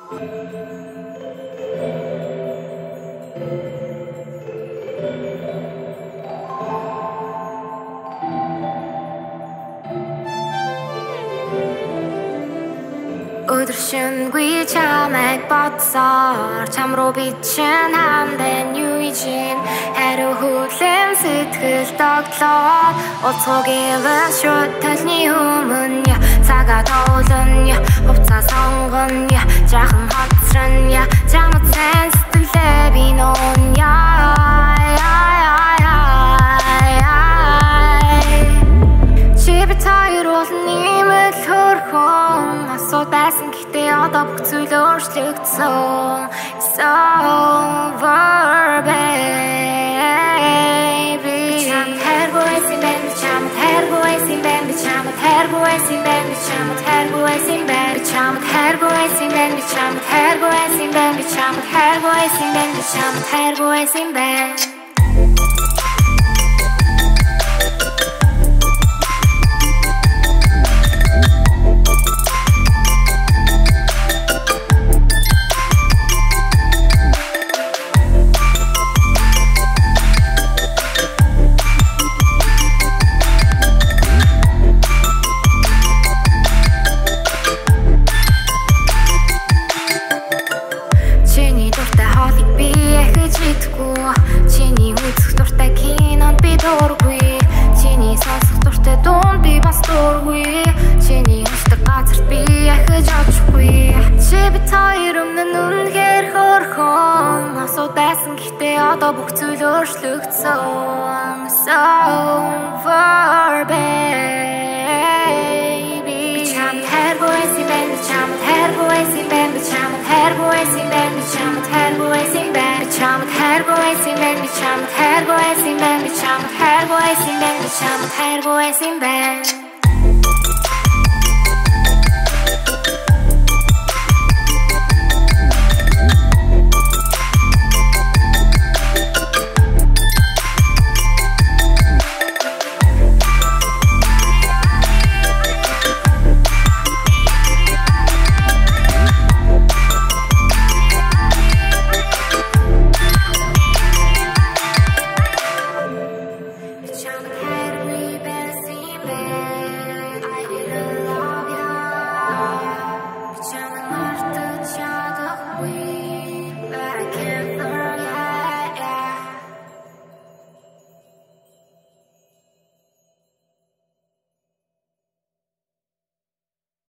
Өдөршөнгүй чамайг бодсоор чам руу бичин хамдан юуижин хариу хүлэм сэтгэл тогтлоо уцуугийн шууд талны өмнө цагаа тоолно хувцас сонгоно жаахан хоцрно чамд сайн сэтгэлээ би нууна Байсан гэхдээ одоо бүх зүйл өөрчлөгдсөн. It's over baby. Чамд хайргүйсэн байна би чамд хайргүйсэн байна би чамд хайргүйсэн байна би чамд хайргүйсэн байна би чамд хайргүйсэн байна би чамд хайргүйсэн байна би чамд хайргүйсэн байна би чамд хайргүйсэн байна Чиний үзэх дуртай кинонд би дургүй Чиний сонсох дуртай дунд би бас дургүй Чиний уншдаг газарт би ахиж очгүй Чи бит хоёр өмнө нь үнэхээр хөөрхөн Асуудайсан гэхдээ одоо бүх зүйл өөрчлөгдсөн It's over baby Би чамд хайргүйсэн байна би чамд хайргүйсэн байна би чамд хайргүйсэн байна би чамд хайргүйсэн байна Чамд хайргүйсэн байна би чамд хайргүйсэн байна би чамд хайргүйсэн байна би чамд хайргүйсэн байна